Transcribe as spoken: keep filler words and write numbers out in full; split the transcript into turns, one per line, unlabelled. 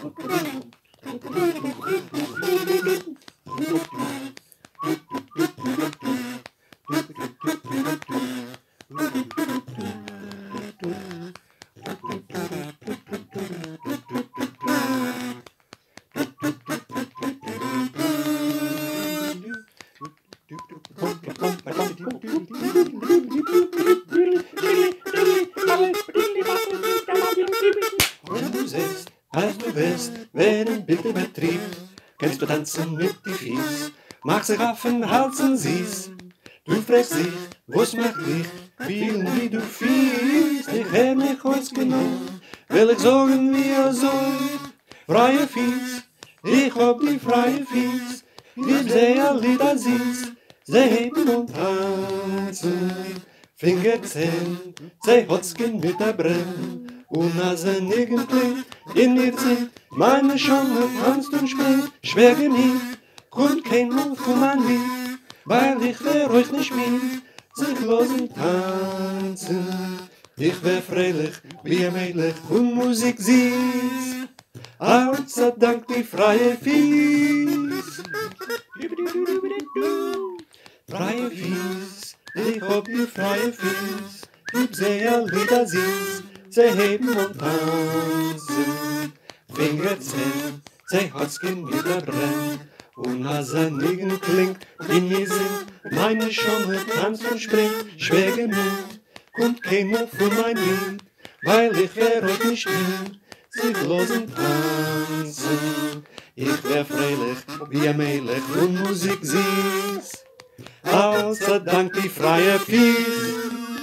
Und du siehst, als du willst, werden Bilder übertrieben, kennst du tanzen mit die Fies, machst dich auf den Hals und siehst, du fragst dich, was macht dich, fühlen wie du fies, ich hör mich aus genug, will ich sagen wie er soll, freie Fies, ich hab die freie Fies, lieb sehr Lieder siehst, sie heben und tanzen, Fingerzählen, sie hotzgen mit der Brenn, und als ein irgendwie in ihr singt, meine Schonne tanzt und springt, schwer geniet, kommt kein Mund von mein Lied, weil ich wär euch nicht mit, sich losen tanzen. Ich wär freilich, wie ein Mädchen und Musik siehst, als Dank die freie Fies. Freie Fies, ich hab die freie Fies, lieb sehr Lieder siehst, sie heben und tanzen, Fingerzählen, sie hotzgen mit der Brenn, und als ein Nigen klingt, in mir singt, meine Schonne tanzt und springt, schwer gemüht, kommt kein Mund von mein Lied, weil ich wär euch nicht mit, sich losen tanzen. Ich wär freilich, wie ein Mädchen und Musik siehst, als Dank die freie Fies.